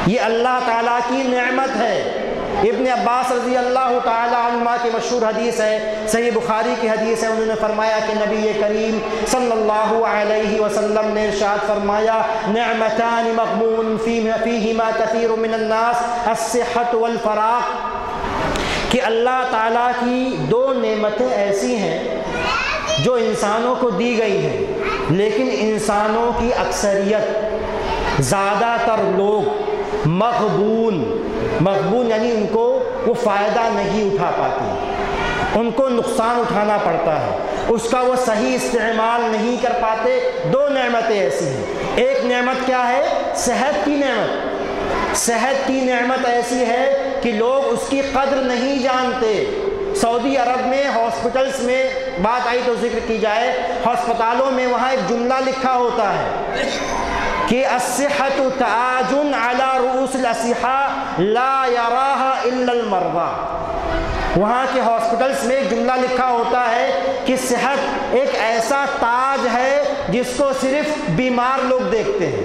یہ اللہ تعالیٰ کی نعمت ہے۔ ابن عباس رضی اللہ تعالیٰ عنہما کی مشہور حدیث ہے، صحیح بخاری کی حدیث ہے، انہوں نے فرمایا کہ نبی کریم صلی اللہ علیہ وسلم نے ارشاد فرمایا نعمتان مغبون فیہما کثیر من الناس الصحۃ والفراغ، کہ اللہ تعالیٰ کی دو نعمتیں ایسی ہیں جو انسانوں کو دی گئی ہیں، لیکن انسانوں کی اکثریت، زیادہ تر لوگ مغبون یعنی ان کو وہ فائدہ نہیں اٹھا پاتے، ان کو نقصان اٹھانا پڑتا ہے، اس کا وہ صحیح استعمال نہیں کر پاتے۔ دو نعمتیں ایسی ہیں، ایک نعمت کیا ہے؟ صحت کی نعمت۔ صحت کی نعمت ایسی ہے کہ لوگ اس کی قدر نہیں جانتے۔ سعودی عرب میں ہاسپٹلس میں بات آئی تو ذکر کی جائے، ہسپتالوں میں وہاں ایک جملہ لکھا ہوتا ہے کہ الصحۃ تاج علی رؤوس الاصحاء لا یراها الا المرضى۔ وہاں کے ہاسپٹلس میں ایک جملہ لکھا ہوتا ہے کہ صحت ایک ایسا تاج ہے جس کو صرف بیمار لوگ دیکھتے ہیں۔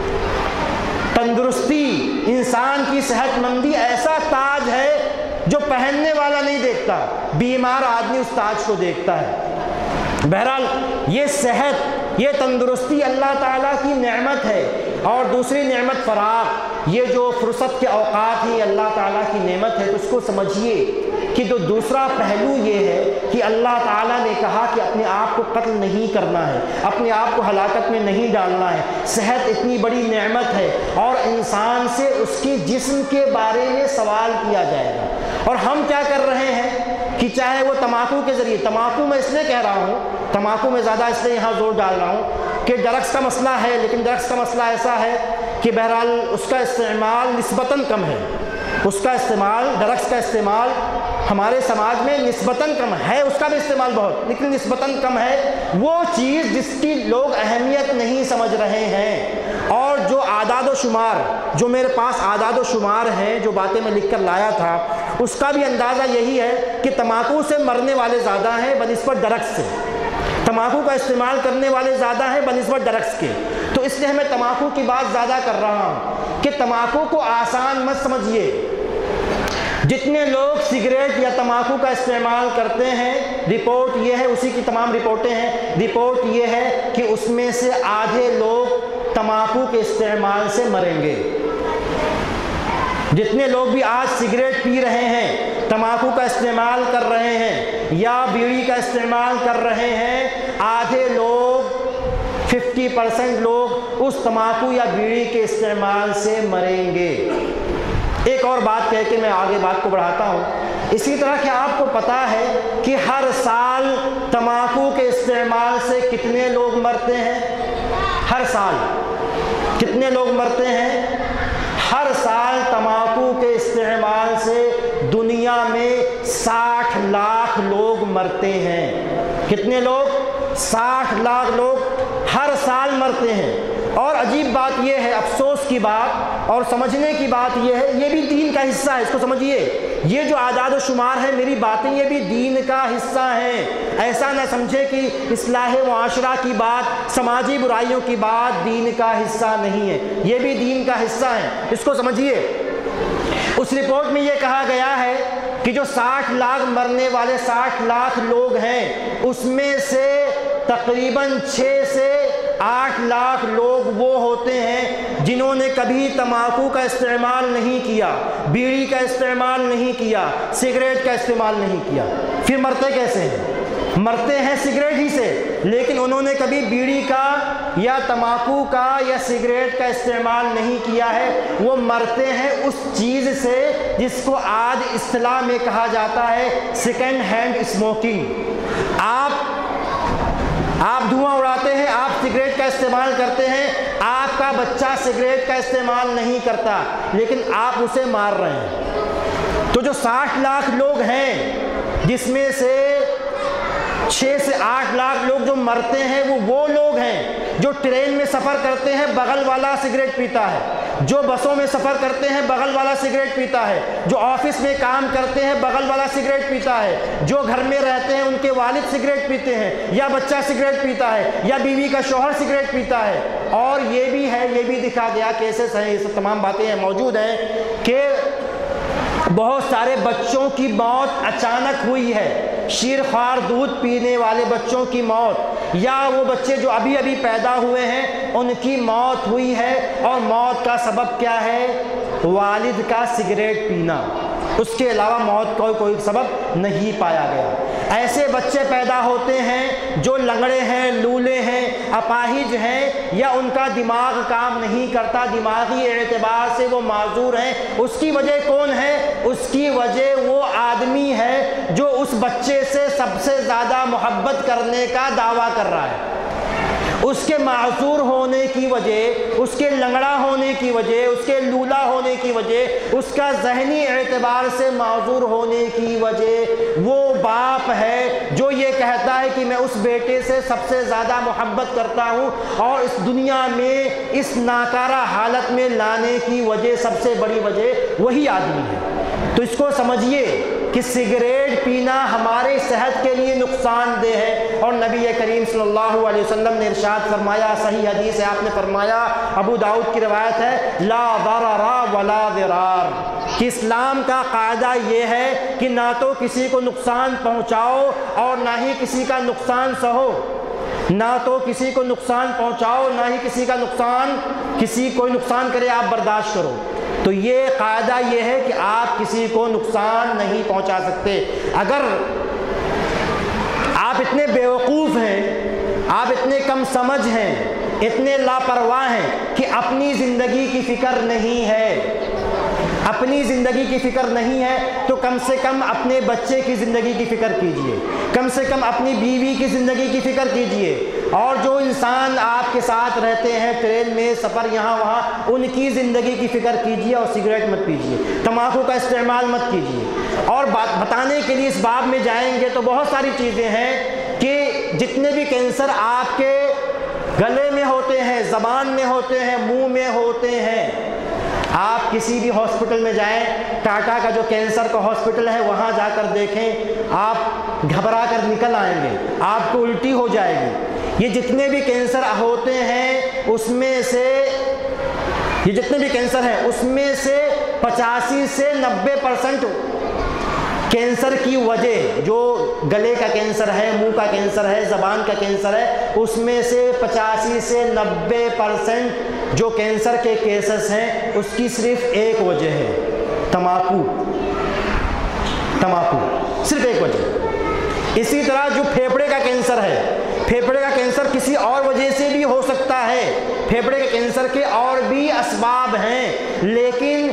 تندرستی، انسان کی صحت مندی ایسا تاج ہے جو پہننے والا نہیں دیکھتا، بیمار آدمی اس تاج کو دیکھتا ہے۔ بہرحال یہ صحت، یہ تندرستی اللہ تعالیٰ کی نعمت ہے، اور دوسری نعمت فراغ، یہ جو فرصت کے اوقات ہیں اللہ تعالیٰ کی نعمت ہے۔ تو اس کو سمجھیے کہ جو دوسرا پہلو یہ ہے کہ اللہ تعالیٰ نے کہا کہ اپنے آپ کو قتل نہیں کرنا ہے، اپنے آپ کو ہلاکت میں نہیں ڈالنا ہے۔ صحت اتنی بڑی نعمت ہے اور انسان سے اس کے جسم کے بارے میں سوال کیا جائے گا، اور ہم کیا کر رہے ہیں کہ چاہے وہ تمباکو کے ذریعے، تمباکو میں اس لیے کہہ رہا ہوں، تمباکو میں زیادہ اس لیے یہاں زور ڈال رہا ہوں کہ ڈرگس کا مسئلہ ہے، لیکن ڈرگس کا مسئلہ ایسا ہے کہ بہرحال اس کا استعمال نسبتاً کم ہے، اس کا استعمال، ڈرگس کا استعمال ہمارے سماج میں نسبتاً کم ہے، اس کا بھی استعمال بہت لیکن نسبتاً کم ہے۔ وہ چیز جس کی لوگ اہمیت نہیں سمجھ رہے ہیں، اور جو اعداد و شمار، جو میرے پاس اعداد و شمار ہیں، جو باتیں میں لکھ کر لایا تھا، اس کا بھی اندازہ یہی ہے کہ تمباکو سے مرنے والے زیادہ ہیں بنسبت ڈرگس سے، تمباکو کا استعمال کرنے والے زیادہ ہیں بنسبت ڈرگس کے۔ تو اس لیے میں تمباکو کی بات زیادہ کر رہا ہوں کہ تمباکو کو آسان مت سمجھیے۔ جتنے لوگ سگریٹ یا تمباکو کا استعمال کرتے ہیں، رپورٹ یہ ہے، اسی کی تمام رپورٹیں ہیں، رپورٹ یہ ہے کہ اس میں سے آدھے لوگ تمباکو کے استعمال سے مریں گے۔ جتنے لوگ بھی آج سگریٹ پی رہے ہیں، تمباکو کا استعمال کر رہے ہیں یا بیڑی کا استعمال کر رہے ہیں، آدھے لوگ 50% لوگ اس تمباکو یا بیڑی کے استعمال سے مریں گے۔ ایک اور بات کہہ کے میں آگے بات کو بڑھاتا ہوں، اسی طرح کہ آپ کو پتہ ہے کہ ہر سال تمباکو کے استعمال سے کتنے لوگ مرتے ہیں؟ ہر سال کتنے لوگ مرتے ہیں؟ ہر سال تمباکو کے استعمال سے دنیا میں 60 لاکھ لوگ مرتے ہیں۔ کتنے لوگ؟ 60 لاکھ لوگ ہر سال مرتے ہیں۔ اور عجیب بات یہ ہے، افسوس کی بات اور سمجھنے کی بات یہ ہے، یہ بھی دین کا حصہ ہے، اس کو سمجھیے۔ یہ جو اعداد و شمار ہے، میری باتیں، یہ بھی دین کا حصہ ہیں۔ ایسا نہ سمجھے کہ اصلاح معاشرہ کی بات، سماجی برائیوں کی بات دین کا حصہ نہیں ہے، یہ بھی دین کا حصہ ہے، اس کو سمجھیے۔ اس رپورٹ میں یہ کہا گیا ہے کہ جو 60 لاکھ مرنے والے 60 لاکھ لوگ ہیں، اس میں سے تقریباً 6 سے 8 لاکھ لوگ وہ ہوتے ہیں جنہوں نے کبھی تمباکو کا استعمال نہیں کیا، بیڑی کا استعمال نہیں کیا، سگریٹ کا استعمال نہیں کیا۔ پھر مرتے کیسے ہیں؟ مرتے ہیں سگریٹ ہی سے، لیکن انہوں نے کبھی بیڑی کا یا تمباکو کا یا سگریٹ کا استعمال نہیں کیا ہے۔ وہ مرتے ہیں اس چیز سے جس کو آج اصطلاح میں کہا جاتا ہے سیکنڈ ہینڈ اسموکنگ۔ آپ دھواں اڑاتے ہیں، آپ سگریٹ کا استعمال کرتے ہیں، آپ کا بچہ سگریٹ کا استعمال نہیں کرتا، لیکن آپ اسے مار رہے ہیں۔ تو جو 60 لاکھ لوگ ہیں، جس میں سے 6 سے 8 لاکھ لوگ جو مرتے ہیں، وہ لوگ ہیں جو ٹرین میں سفر کرتے ہیں، بغل والا سگریٹ پیتا ہے، جو بسوں میں سفر کرتے ہیں بغل والا سگریٹ پیتا ہے، جو آفس میں کام کرتے ہیں بغل والا سگریٹ پیتا ہے، جو گھر میں رہتے ہیں ان کے والد سگریٹ پیتے ہیں، یا بچہ سگریٹ پیتا ہے، یا بیوی کا شوہر سگریٹ پیتا ہے۔ اور یہ بھی ہے، یہ بھی دکھا گیا، کیسز ہیں، یہ سب تمام باتیں موجود ہیں کہ بہت سارے بچوں کی موت اچانک ہوئی ہے، شیرخوار دودھ پینے والے بچوں کی موت، یا وہ بچے جو ابھی ابھی پیدا ہوئے ہیں ان کی موت ہوئی ہے، اور موت کا سبب کیا ہے؟ والد کا سگریٹ پینا، اس کے علاوہ موت کا کوئی سبب نہیں پایا گیا۔ ایسے بچے پیدا ہوتے ہیں جو لنگڑے ہیں، لولے ہیں، اپاہج ہیں، یا ان کا دماغ کام نہیں کرتا، دماغی اعتبار سے وہ معذور ہیں۔ اس کی وجہ کون ہے؟ اس کی وجہ وہ آدمی ہے جو اس بچے سے سب سے زیادہ محبت کرنے کا دعویٰ کر رہا ہے۔ اس کے معذور ہونے کی وجہ، اس کے لنگڑا ہونے کی وجہ، اس کے لولا ہونے کی وجہ، اس کا ذہنی اعتبار سے معذور ہونے کی وجہ وہ باپ ہے جو یہ کہتا ہے کہ میں اس بیٹے سے سب سے زیادہ محبت کرتا ہوں، اور اس دنیا میں اس ناکارہ حالت میں لانے کی وجہ، سب سے بڑی وجہ وہی آدمی ہے۔ تو اس کو سمجھیے کہ سگریٹ پینا ہمارے صحت کے لیے نقصان دہ ہے، اور نبی کریم صلی اللہ علیہ وسلم نے ارشاد فرمایا، صحیح حدیث ہے، آپ نے فرمایا، ابو داؤد کی روایت ہے، لا ضرر ولا ضرار، کہ اسلام کا قاعدہ یہ ہے کہ نہ تو کسی کو نقصان پہنچاؤ اور نہ ہی کسی کا نقصان سہو، نہ تو کسی کو نقصان پہنچاؤ نہ ہی کسی کا نقصان، کسی کوئی نقصان کرے آپ برداشت کرو۔ تو یہ قاعدہ یہ ہے کہ آپ کسی کو نقصان نہیں پہنچا سکتے۔ اگر آپ اتنے بیوقوف ہیں، آپ اتنے کم سمجھ ہیں، اتنے لاپرواہ ہیں کہ اپنی زندگی کی فکر نہیں ہے، اپنی زندگی کی فکر نہیں ہے، تو کم سے کم اپنے بچے کی زندگی کی فکر کیجئے، کم سے کم اپنی بیوی کی زندگی کی فکر کیجئے، اور جو انسان آپ کے ساتھ رہتے ہیں ٹرین میں سفر یہاں وہاں، ان کی زندگی کی فکر کیجئے، اور سگریٹ مت پیجئے، تمباکو کا استعمال مت کیجئے۔ اور بتانے کے لیے اس باب میں جائیں گے تو بہت ساری چیزیں ہیں کہ جتنے بھی کینسر آپ کے گلے میں ہوتے ہیں، زبان میں ہوتے ہیں، منہ میں ہوتے ہیں، آپ کسی بھی ہاسپٹل میں جائیں، ٹاٹا کا جو کینسر کا ہاسپٹل ہے وہاں جا کر دیکھیں، آپ گھبرا کر نکل آئیں گے، آپ کو الٹی ہو جائے گی۔ یہ جتنے بھی کینسر ہوتے ہیں اس میں سے، یہ جتنے بھی کینسر ہیں اس میں سے 85 سے 90% کینسر کی وجہ، جو گلے کا کینسر ہے، منہ کا کینسر ہے، زبان کا کینسر ہے، اس میں سے 85 سے 90% جو کینسر کے کیسز ہیں اس کی صرف ایک وجہ ہے، تمباکو، تمباکو، صرف ایک وجہ۔ اسی طرح جو پھیپھڑے کا کینسر ہے، پھیپھڑے کا کینسر کسی اور وجہ سے بھی ہو سکتا ہے، پھیپھڑے کے کینسر کے اور بھی اسباب ہیں، لیکن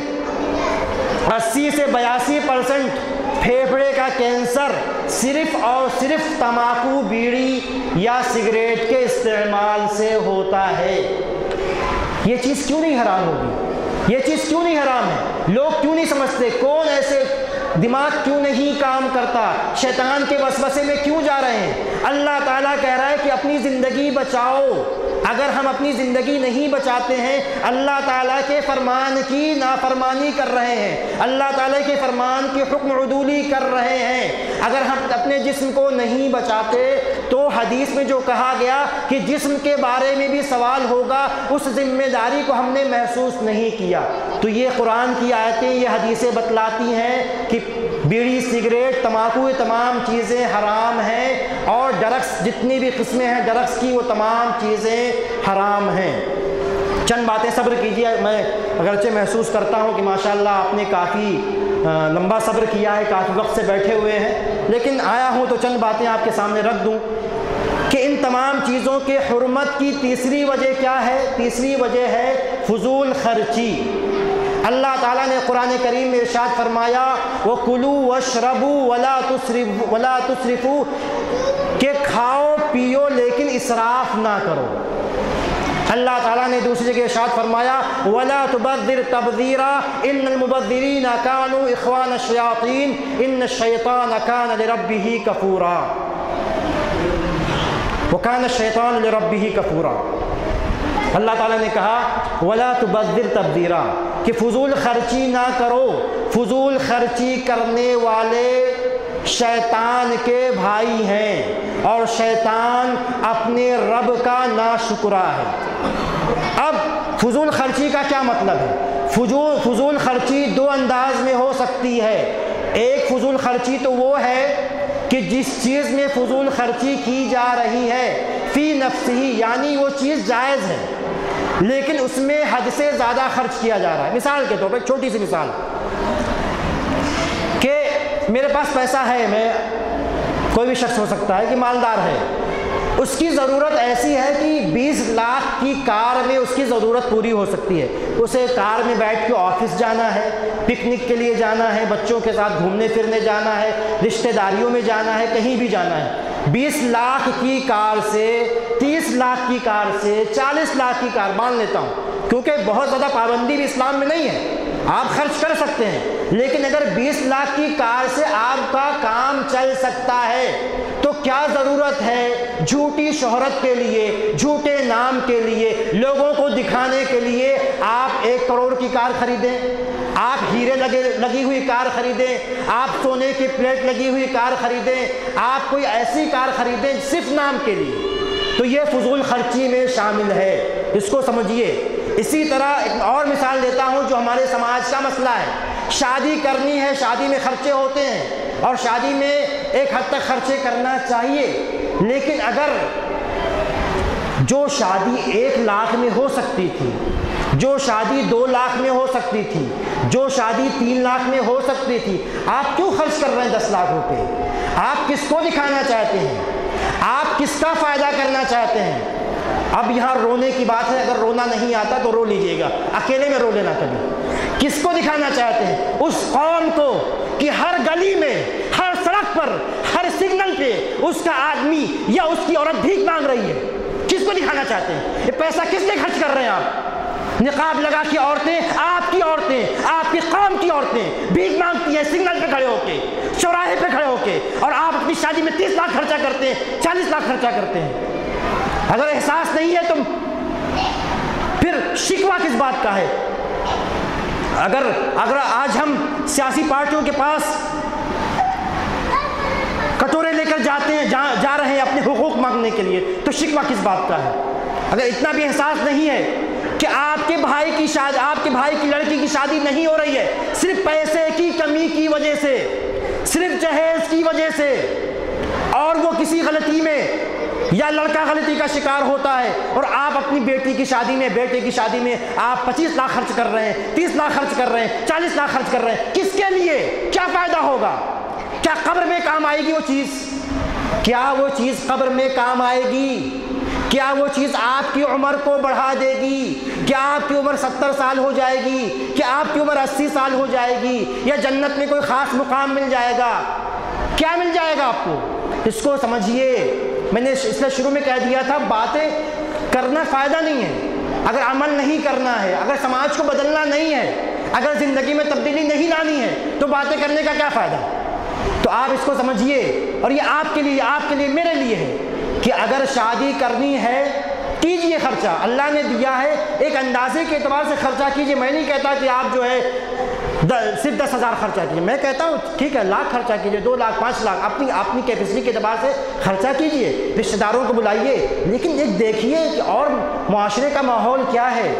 80 سے 82% پھیپھڑے کا کینسر صرف اور صرف تمباکو، بیڑی یا سگریٹ کے استعمال سے ہوتا ہے۔ یہ چیز کیوں نہیں حرام ہوگی؟ یہ چیز کیوں نہیں حرام ہے؟ لوگ کیوں نہیں سمجھتے؟ کون ایسے دماغ کیوں نہیں کام کرتا؟ شیطان کے وسوسے میں کیوں جا رہے ہیں؟ اللہ تعالیٰ کہہ رہا ہے کہ اپنی زندگی بچاؤ۔ اگر ہم اپنی زندگی نہیں بچاتے ہیں، اللہ تعالیٰ کے فرمان کی نافرمانی کر رہے ہیں، اللہ تعالیٰ کے فرمان کی حکم عدولی کر رہے ہیں، اگر ہم اپنے جسم کو نہیں بچاتے تو حدیث میں جو کہا گیا کہ جسم کے بارے میں بھی سوال ہوگا، اس ذمہ داری کو ہم نے محسوس نہیں کیا۔ تو یہ قرآن کی آیتیں، یہ حدیثیں بتلاتی ہیں کہ بیڑی، سگریٹ، تمباکو، یہ تمام چیزیں حرام ہیں، اور ڈرگس، جتنی بھی قسمیں ہیں ڈرگس کی، وہ تمام چیزیں حرام ہیں۔ چند باتیں صبر کیجیے، میں اگرچہ محسوس کرتا ہوں کہ ماشاءاللہ آپ نے کافی لمبا صبر کیا ہے، کافی وقت سے بیٹھے ہوئے ہیں، لیکن آیا ہوں تو چند باتیں آپ کے سامنے رکھ دوں کہ ان تمام چیزوں کے حرمت کی تیسری وجہ کیا ہے؟ تیسری وجہ ہے فضول خرچی۔ اللہ تعالیٰ نے قرآن کریم میں ارشاد فرمایا، وَكُلُوا وَاشْرَبُوا وَلَا تُسْرِفُوا، کہ کھاؤ پیو لیکن اسراف نہ کرو۔ اللہ تعالیٰ نے دوسری جگہ ارشاد فرمایا، وَلَا تُبَذِّرْ تَبْذِيرًا إِنَّ الْمُبَذِّرِينَ كَانُوا إِخْوَانَ الشَّيَاطِينِ إِنَّ الشَّيْطَانَ كَانَ لِرَبِّهِ كَفُورًا وَكَانَ الشَّيْطَانُ لِرَبِّهِ كَفُورًا۔ اللہ تعالیٰ نے کہا وَلَا تُبَذِّرْ تَبْذِيرًا کہ فضول خرچی نہ کرو. فضول خرچی کرنے والے شیطان کے بھائی ہیں اور شیطان اپنے رب کا ناشکرا ہے. اب فضول خرچی کا کیا مطلب ہے؟ فضول خرچی دو انداز میں ہو سکتی ہے. ایک فضول خرچی تو وہ ہے کہ جس چیز میں فضول خرچی کی جا رہی ہے فی نفسہی، یعنی وہ چیز جائز ہے لیکن اس میں حد سے زیادہ خرچ کیا جا رہا ہے. مثال کے طور پر ایک چھوٹی سی مثال کہ میرے پاس پیسہ ہے، میں کوئی بھی شخص ہو سکتا ہے کہ مالدار ہے، اس کی ضرورت ایسی ہے کہ 20 لاکھ کی کار میں اس کی ضرورت پوری ہو سکتی ہے. اسے کار میں بیٹھ کے آفس جانا ہے، پکنک کے لیے جانا ہے، بچوں کے ساتھ گھومنے پھرنے جانا ہے، رشتہ داریوں میں جانا ہے، کہیں بھی جانا ہے. 20 لاکھ کی کار سے 30 لاکھ کی کار سے 40 لاکھ کی کار مان لیتا ہوں، کیونکہ بہت زیادہ پابندی بھی اسلام میں نہیں ہے، آپ خرچ کر سکتے ہیں. لیکن اگر 20 لاکھ کی کار سے آپ کا کام چل سکتا ہے تو کیا ضرورت ہے جھوٹی شہرت کے لیے، جھوٹے نام کے لیے، لوگوں کو دکھانے کے لیے آپ 1 کروڑ کی کار خریدیں، آپ ہیرے لگی ہوئی کار خریدیں، آپ سونے کی پلیٹ لگی ہوئی کار خریدیں، آپ کوئی ایسی کار خریدیں صرف نام کے لیے، تو یہ فضول خرچی میں شامل ہے. اس کو سمجھیے. اسی طرح ایک اور مثال دیتا ہوں جو ہمارے سماج کا مسئلہ ہے. شادی کرنی ہے، شادی میں خرچے ہوتے ہیں اور شادی میں ایک حد تک خرچے کرنا چاہیے، لیکن اگر جو شادی 1 لاکھ میں ہو سکتی تھی، جو شادی 2 لاکھ میں ہو سکتی تھی، جو شادی 3 لاکھ میں ہو سکتی تھی، آپ کیوں خرچ کر رہے ہیں 10 لاکھ روپے؟ آپ کس کو دکھانا چاہتے ہیں؟ آپ کس کا فائدہ کرنا چاہتے ہیں؟ اب یہاں رونے کی بات ہے، اگر رونا نہیں آتا تو رو لیجئے گا، اکیلے میں رو لینا کبھی. کس کو دکھانا چاہتے ہیں؟ اس قوم کو کہ ہر گلی میں، ہر سڑک پر، ہر سگنل پہ اس کا آدمی یا اس کی عورت بھیک مانگ رہی ہے. کس کو دکھانا چاہتے ہیں؟ یہ پیسہ کس لیے خرچ کر رہے ہیں آپ؟ نقاب لگا کے عورتیں، آپ کی عورتیں، آپ کی قوم کی عورتیں بھیک مانگتی ہیں سگنل پہ کھڑے ہو کے، چوراہے پہ کھڑے ہو کے، اور آپ اپنی شادی میں 30 لاکھ خرچہ کرتے ہیں، 40 لاکھ خرچہ کرتے ہیں. اگر احساس نہیں ہے تو پھر شکوہ کس بات کا ہے؟ اگر آج ہم سیاسی پارٹیوں کے پاس کٹورے لے کر جاتے ہیں، جا رہے ہیں اپنے حقوق مانگنے کے لیے، تو شکوہ کس بات کا ہے؟ اگر اتنا بھی احساس نہیں ہے کہ آپ کے بھائی کی لڑکی کی شادی نہیں ہو رہی ہے صرف پیسے کی کمی کی وجہ سے، صرف جہیز کی وجہ سے، اور وہ کسی غلطی میں یا لڑکا غلطی کا شکار ہوتا ہے، اور آپ اپنی بیٹے کی شادی میں آپ 25 لاکھ خرچ کر رہے ہیں، 30 لاکھ خرچ کر رہے ہیں، 40 لاکھ خرچ کر رہے ہیں، کس کے لیے؟ کیا فائدہ ہوگا؟ کیا قبر میں کام آئے گی وہ چیز؟ کیا وہ چیز قبر میں کام آئے گی؟ کیا وہ چیز آپ کی عمر کو بڑھا دے گی؟ کیا آپ کی عمر 70 سال ہو جائے گی؟ کیا آپ کی عمر 80 سال ہو جائے گی؟ یا جنت میں کوئی خاص مقام مل جائے گا؟ کیا مل جائے گا آپ کو؟ اس کو سمجھیے. میں نے اس لیے شروع میں کہہ دیا تھا، باتیں کرنا فائدہ نہیں ہے اگر عمل نہیں کرنا ہے، اگر سماج کو بدلنا نہیں ہے، اگر زندگی میں تبدیلی نہیں لانی ہے تو باتیں کرنے کا کیا فائدہ؟ تو آپ اس کو سمجھیے. اور یہ آپ کے لیے میرے لیے ہے کہ اگر شادی کرنی ہے کیجئے خرچہ، اللہ نے دیا ہے، ایک اندازے کے اعتبار سے خرچہ کیجئے. میں نہیں کہتا کہ آپ جو ہے صرف 10,000 خرچہ کیجئے، میں کہتا ہوں ٹھیک ہے لاکھ خرچہ کیجئے، 2 لاکھ 5 لاکھ اپنی کیپیسٹی کے اعتبار سے خرچہ کیجئے، رشتہ داروں کو بلائیے. لیکن ایک دیکھیے کہ اور معاشرے کا ماحول کیا ہے.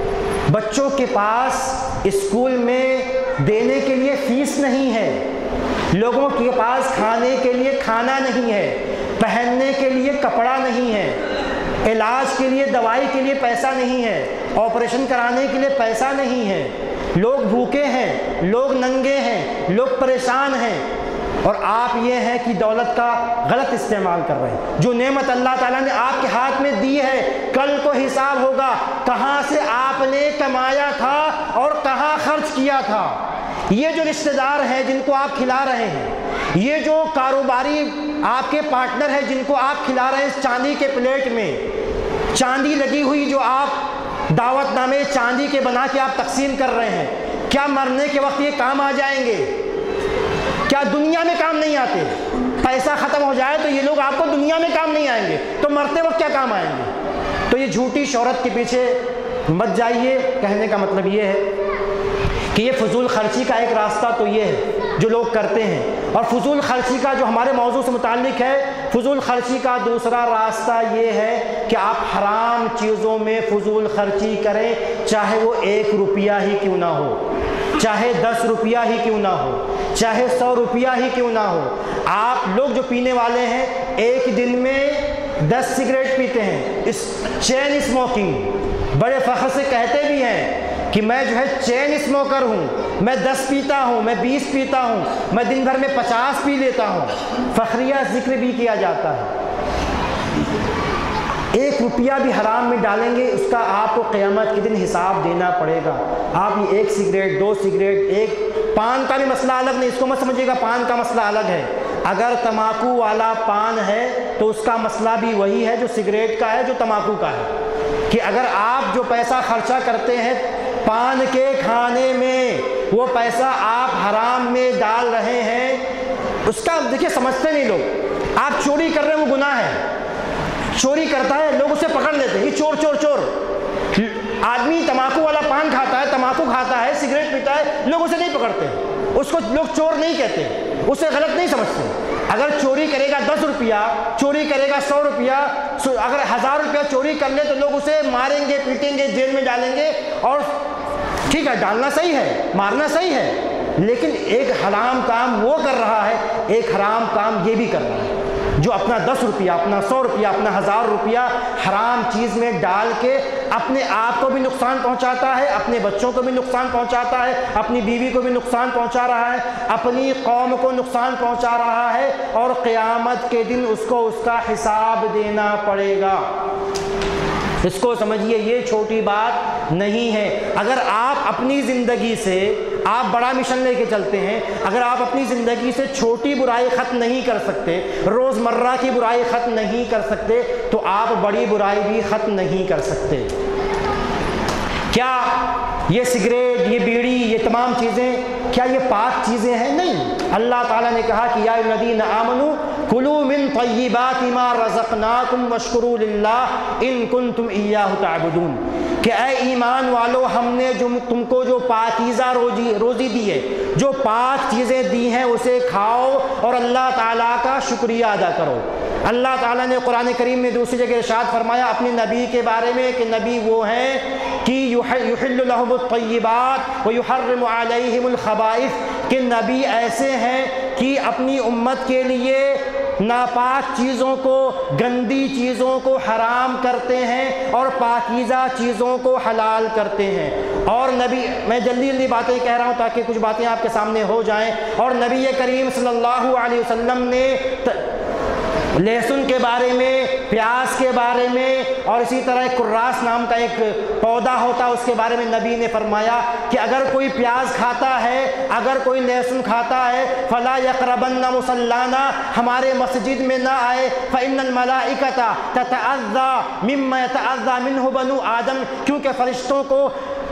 بچوں کے پاس اسکول میں دینے کے لیے فیس نہیں ہے، لوگوں کے پاس کھانے کے لیے کھانا نہیں ہے، پہننے کے لیے کپڑا نہیں ہے، علاج کے لیے دوائی کے لیے پیسہ نہیں ہے، آپریشن کرانے کے لیے پیسہ نہیں ہے. لوگ بھوکے ہیں، لوگ ننگے ہیں، لوگ پریشان ہیں، اور آپ یہ ہے کہ دولت کا غلط استعمال کر رہے ہیں. جو نعمت اللہ تعالیٰ نے آپ کے ہاتھ میں دی ہے، کل کو حساب ہوگا کہاں سے آپ نے کمایا تھا اور کہاں خرچ کیا تھا. یہ جو رشتہ دار ہیں جن کو آپ کھلا رہے ہیں، یہ جو کاروباری آپ کے پارٹنر ہیں جن کو آپ کھلا رہے ہیں اس چاندی کے پلیٹ میں، چاندی لگی ہوئی جو آپ دعوت نامے چاندی کے بنا کے آپ تقسیم کر رہے ہیں، کیا مرنے کے وقت یہ کام آ جائیں گے؟ کیا دنیا میں کام نہیں آتے؟ پیسہ ختم ہو جائے تو یہ لوگ آپ کو دنیا میں کام نہیں آئیں گے، تو مرتے وقت کیا کام آئیں گے؟ تو تو یہ جھوٹی شہرت کے پیچھے مت جائیے۔ کہنے کا مطلب یہ ہے کہ یہ فضول خرچی کا ایک راستہ تو یہ ہے جو لوگ کرتے ہیں، اور فضول خرچی کا جو ہمارے موضوع سے متعلق ہے، فضول خرچی کا دوسرا راستہ یہ ہے کہ آپ حرام چیزوں میں فضول خرچی کریں، چاہے وہ 1 روپیہ ہی کیوں نہ ہو، چاہے 10 روپیہ ہی کیوں نہ ہو، چاہے 100 روپیہ ہی کیوں نہ ہو۔ آپ لوگ جو پینے والے ہیں ایک دن میں 10 سگریٹ پیتے ہیں، چین اسموکنگ، بڑے فخر سے کہتے بھی ہیں کہ میں جو ہے چین اسموکر ہوں، میں 10 پیتا ہوں، میں 20 پیتا ہوں، میں دن بھر میں 50 پی لیتا ہوں، فخریہ ذکر بھی کیا جاتا ہے۔ 1 روپیہ بھی حرام میں ڈالیں گے، اس کا آپ کو قیامت کے دن حساب دینا پڑے گا۔ آپ یہ 1 سگریٹ 2 سگریٹ، ایک پان کا بھی مسئلہ الگ نہیں، اس کو مت سمجھیے گا پان کا مسئلہ الگ ہے۔ اگر تمباکو والا پان ہے تو اس کا مسئلہ بھی وہی ہے جو سگریٹ کا ہے، جو تمباکو کا ہے، کہ اگر آپ جو پیسہ خرچہ کرتے ہیں پان کے کھانے میں، وہ پیسہ آپ حرام میں ڈال رہے ہیں، اس کا دیکھیے سمجھتے نہیں لوگ۔ آپ چوری کر رہے ہیں وہ گناہ ہے، چوری کرتا ہے لوگ اسے پکڑ لیتے ہیں، یہ چور چور چور۔ آدمی تمباکو والا پان کھاتا ہے، تمباکو کھاتا ہے، سگریٹ پیتا ہے، لوگ اسے نہیں پکڑتے، اس کو لوگ چور نہیں کہتے، اسے غلط نہیں سمجھتے۔ اگر چوری کرے گا 10 روپیہ، چوری کرے گا 100 روپیہ، اگر 1000 روپیہ چوری کر لے تو لوگ اسے ماریں گے، پیٹیں گے، جیل میں ڈالیں گے، اور ٹھیک ہے ڈالنا صحیح ہے، مارنا صحیح ہے، لیکن ایک حرام کام وہ کر رہا ہے، ایک حرام کام یہ بھی کر رہا ہے، جو اپنا 10 روپیہ، اپنا 100 روپیہ، اپنا 1000 روپیہ حرام چیز میں ڈال کے اپنے آپ کو بھی نقصان پہنچاتا ہے، اپنے بچوں کو بھی نقصان پہنچاتا ہے، اپنی بیوی کو بھی نقصان پہنچا رہا ہے، اپنی قوم کو نقصان پہنچا رہا ہے، اور قیامت کے دن اس کو اس کا حساب دینا پڑے گا۔ اس کو سمجھیے یہ چھوٹی بات نہیں ہے۔ اگر آپ اپنی زندگی سے، آپ بڑا مشن لے کے چلتے ہیں، اگر آپ اپنی زندگی سے چھوٹی برائی ختم نہیں کر سکتے، روزمرہ کی برائی ختم نہیں کر سکتے، تو آپ بڑی برائی بھی ختم نہیں کر سکتے۔ کیا یہ سگریٹ، یہ بیڑی، یہ تمام چیزیں کیا یہ پاک چیزیں ہیں؟ نہیں۔ اللہ تعالیٰ نے کہا کہ یا الذین آمنوا کلوا من طیبات ما رزقناکم واشکروا للہ ان کنتم ایاہ تعبدون، کہ اے ایمان والو ہم نے جو تم کو جو پاکیزہ روزی دی ہے، جو پاک چیزیں دی ہیں اسے کھاؤ اور اللہ تعالیٰ کا شکریہ ادا کرو۔ اللہ تعالیٰ نے قرآن کریم میں دوسری جگہ ارشاد فرمایا اپنے نبی کے بارے میں کہ نبی وہ ہیں کہ یحل لهم الطیبات ویحرم علیہم الخبائث، کہ نبی ایسے ہیں کہ اپنی امت کے لیے ناپاک چیزوں کو، گندی چیزوں کو حرام کرتے ہیں اور پاکیزہ چیزوں کو حلال کرتے ہیں۔ اور نبی، میں جلدی جلدی باتیں کہہ رہا ہوں تاکہ کچھ باتیں آپ کے سامنے ہو جائیں، اور نبی کریم صلی اللہ علیہ وسلم نے لہسن کے بارے میں، پیاز کے بارے میں، اور اسی طرح کراس نام کا ایک پودا ہوتا ہے اس کے بارے میں نبی نے فرمایا کہ اگر کوئی پیاز کھاتا ہے، اگر کوئی لہسن کھاتا ہے، فلا یقربن مصلانا، ہمارے مسجد میں نہ آئے، فإن الملائکۃ تتأذی مما یتأذی منہ بنو آدم، کیونکہ فرشتوں کو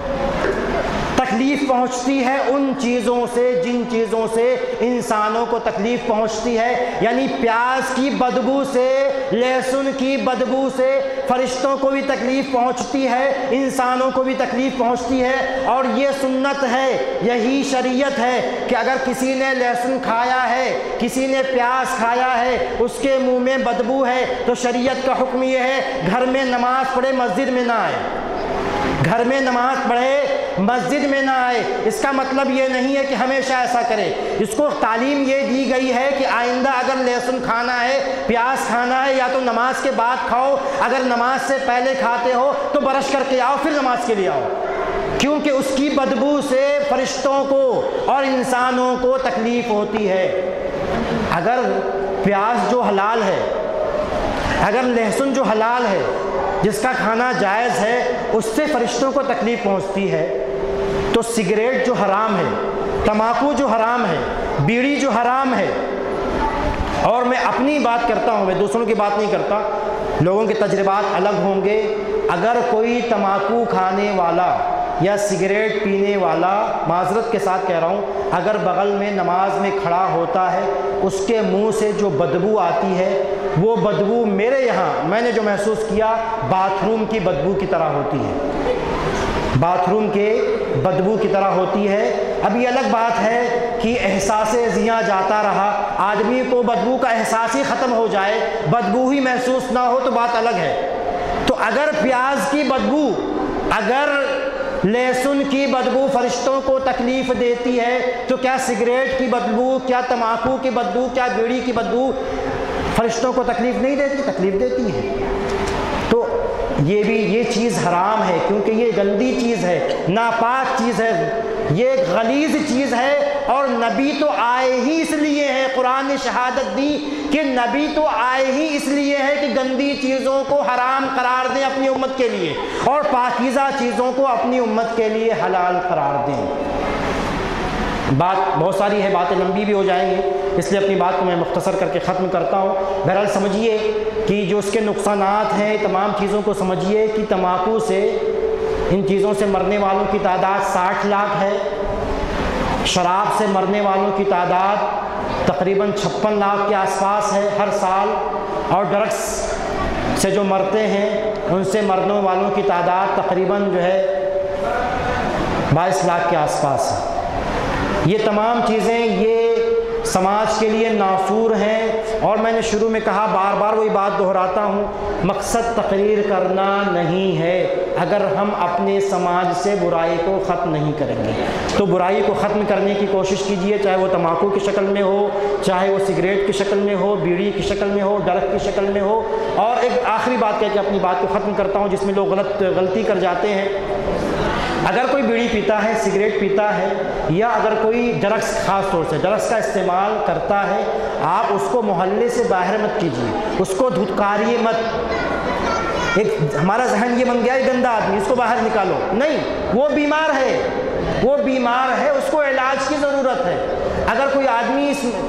تکلیف پہنچتی ہے ان چیزوں سے جن چیزوں سے انسانوں کو تکلیف پہنچتی ہے، یعنی پیاز کی بدبو سے، لہسن کی بدبو سے فرشتوں کو بھی تکلیف پہنچتی ہے، انسانوں کو بھی تکلیف پہنچتی ہے۔ اور یہ سنت ہے، یہی شریعت ہے کہ اگر کسی نے لہسن کھایا ہے، کسی نے پیاز کھایا ہے، اس کے منہ میں بدبو ہے، تو شریعت کا حکم یہ ہے گھر میں نماز پڑھے، مسجد میں نہ آئے، گھر میں نماز پڑھے، مسجد میں نہ آئے۔ اس کا مطلب یہ نہیں ہے کہ ہمیشہ ایسا کرے، اس کو تعلیم یہ دی گئی ہے کہ آئندہ اگر لہسن کھانا ہے، پیاز کھانا ہے، یا تو نماز کے بعد کھاؤ، اگر نماز سے پہلے کھاتے ہو تو برش کر کے آؤ، پھر نماز کے لیے آؤ، کیونکہ اس کی بدبو سے فرشتوں کو اور انسانوں کو تکلیف ہوتی ہے۔ اگر پیاز جو حلال ہے، اگر لہسن جو حلال ہے، جس کا کھانا جائز ہے، اس سے فرشتوں کو تکلیف پہنچتی ہے، تو سگریٹ جو حرام ہے، تمباکو جو حرام ہے، بیڑی جو حرام ہے، اور میں اپنی بات کرتا ہوں، میں دوسروں کی بات نہیں کرتا، لوگوں کے تجربات الگ ہوں گے، اگر کوئی تمباکو کھانے والا یا سگریٹ پینے والا، معذرت کے ساتھ کہہ رہا ہوں، اگر بغل میں نماز میں کھڑا ہوتا ہے، اس کے منہ سے جو بدبو آتی ہے وہ بدبو میرے یہاں میں نے جو محسوس کیا باتھ روم کی بدبو کی طرح ہوتی ہے، باتھ روم کے بدبو کی طرح ہوتی ہے۔ اب یہ الگ بات ہے کہ احساس زیاں جاتا رہا، آدمی کو بدبو کا احساس ہی ختم ہو جائے، بدبو ہی محسوس نہ ہو تو بات الگ ہے۔ تو اگر پیاز کی بدبو، اگر لہسن کی بدبو فرشتوں کو تکلیف دیتی ہے تو کیا سگریٹ کی بدبو، کیا تمباکو کی بدبو، کیا بیڑی کی بدبو فرشتوں کو تکلیف نہیں دیتی؟ تکلیف دیتی ہے۔ تو یہ چیز حرام ہے، کیونکہ یہ گندی چیز ہے، ناپاک چیز ہے، یہ غلیظ چیز ہے، اور نبی تو آئے ہی اس لیے ہیں، قرآن نے شہادت دی کہ نبی تو آئے ہی اس لیے ہے کہ گندی چیزوں کو حرام قرار دیں اپنی امت کے لیے، اور پاکیزہ چیزوں کو اپنی امت کے لیے حلال قرار دیں۔ بات بہت ساری ہے، باتیں لمبی بھی ہو جائیں گی، اس لیے اپنی بات کو میں مختصر کر کے ختم کرتا ہوں۔ بہرحال سمجھیے کہ جو اس کے نقصانات ہیں، تمام چیزوں کو سمجھیے کہ تمباکو سے، ان چیزوں سے مرنے والوں کی تعداد 60 لاکھ ہے، شراب سے مرنے والوں کی تعداد تقریباً 56 لاکھ کے آس پاس ہے ہر سال، اور ڈرگس سے جو مرتے ہیں ان سے مرنے والوں کی تعداد تقریباً 22 لاکھ کے آس پاس ہے۔ یہ تمام چیزیں یہ سماج کے لیے نافور ہیں، اور میں نے شروع میں کہا، بار بار وہی بات دہراتا ہوں، مقصد تقریر کرنا نہیں ہے۔ اگر ہم اپنے سماج سے برائی کو ختم نہیں کریں گے تو برائی کو ختم کرنے کی کوشش کیجئے، چاہے وہ تمباکو کی شکل میں ہو، چاہے وہ سگریٹ کی شکل میں ہو، بیڑی کی شکل میں ہو، ڈرگ کی شکل میں ہو۔ اور ایک آخری بات کہہ کے اپنی بات کو ختم کرتا ہوں، جس میں لوگ غلطی کر جاتے ہیں۔ اگر کوئی بیڑی پیتا ہے، سگریٹ پیتا ہے، یا اگر کوئی ڈرگس، خاص طور سے ڈرگس کا استعمال کرتا ہے، آپ اس کو محلے سے باہر مت کیجیے، اس کو دھتکاریے مت۔ ایک ہمارا ذہن یہ بن گیا ہے گندا آدمی، اس کو باہر نکالو، نہیں، وہ بیمار ہے، وہ بیمار ہے، اس کو علاج کی ضرورت ہے۔ اگر کوئی آدمی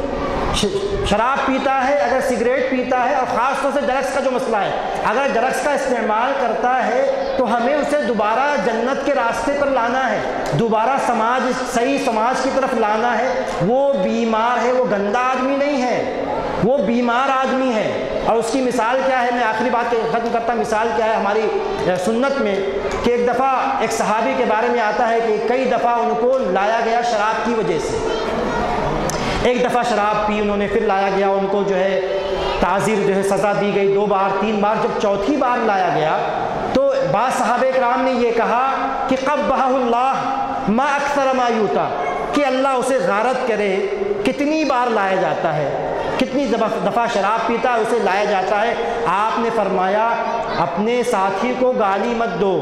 شراب پیتا ہے، اگر سگریٹ پیتا ہے، اور خاص طور سے ڈرگس کا جو مسئلہ ہے، اگر ڈرگس کا استعمال کرتا ہے تو ہمیں اسے دوبارہ جنت کے راستے پر لانا ہے، دوبارہ صحیح سماج کی طرف لانا ہے۔ وہ بیمار ہے، وہ گندا آدمی نہیں ہے، وہ بیمار آدمی ہے۔ اور اس کی مثال کیا ہے، میں آخری بات ختم کرتا ہوں، مثال کیا ہے ہماری سنت میں، کہ ایک دفعہ ایک صحابی کے بارے میں آتا ہے کہ کئی دفعہ ان کو لایا گیا شراب کی وجہ سے۔ ایک دفعہ شراب پی انہوں نے، پھر لایا گیا، ان کو تعزیر سزا دی گئی 2 بار 3 بار۔ جب چوتھی بار لایا گیا تو بعض صحابہ کرام نے یہ کہا کہ قبحہ اللہ ما اکثر ما یوتا، کہ اللہ اسے غارت کرے، کتنی بار لایا جاتا ہے، کتنی دفعہ شراب پیتا ہے اسے لایا جاتا ہے۔ آپ نے فرمایا اپنے ساتھی کو گالی مت دو،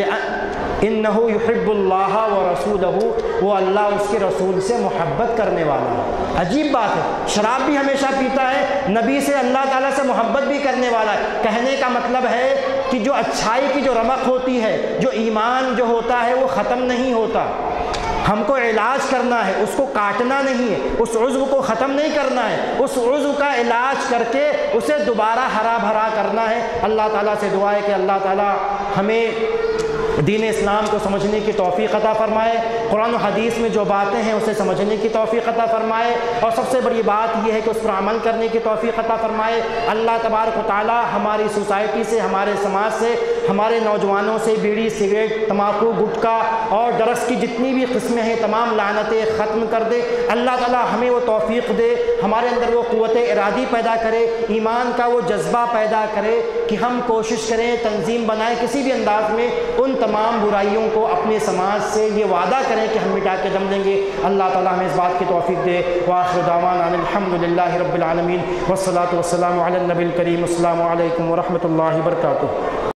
انہ یحب اللہ ورسولہ، وہ اللہ اس کے رسول سے محبت کرنے والا ہے۔ عجیب بات ہے، شراب بھی ہمیشہ پیتا ہے، نبی سے، اللہ تعالیٰ سے محبت بھی کرنے والا ہے۔ کہنے کا مطلب ہے کہ جو اچھائی کی جو رمق ہوتی ہے، جو ایمان جو ہوتا ہے وہ ختم نہیں ہوتا، ہم کو علاج کرنا ہے، اس کو کاٹنا نہیں ہے، اس عضو کو ختم نہیں کرنا ہے، اس عضو کا علاج کر کے اسے دوبارہ ہرا بھرا کرنا ہے۔ اللہ تعالیٰ سے دعا ہے کہ اللہ تعالیٰ ہمیں دین اسلام کو سمجھنے کی توفیق عطا فرمائے، قرآن و حدیث میں جو باتیں ہیں اسے سمجھنے کی توفیق عطا فرمائے، اور سب سے بڑی بات یہ ہے کہ اس پر عمل کرنے کی توفیق عطا فرمائے۔ اللہ تبارک و تعالی ہماری سوسائٹی سے، ہمارے سماج سے، ہمارے نوجوانوں سے بیڑی، سگریٹ، تمباکو، گٹکا اور ڈرگس کی جتنی بھی قسمیں ہیں تمام لعنتیں ختم کر دے۔ اللہ تعالی ہمیں وہ توفیق دے، ہمارے اندر وہ قوت ارادی پیدا کرے، ایمان کا وہ جذبہ پیدا کرے کہ ہم کوشش کریں، تنظیم بنائیں، کسی بھی انداز میں ان تمام برائیوں کو اپنے سماج سے یہ وعدہ کریں کہ ہم مٹا کے دم دیں گے۔ اللہ تعالی ہمیں اس بات کی توفیق دے۔ وآخر دعوانا الحمدللہ رب العالمین، والصلاة والسلام علی النبی الکریم۔ السلام علیکم ورحمۃ اللہ وبرکاتہ۔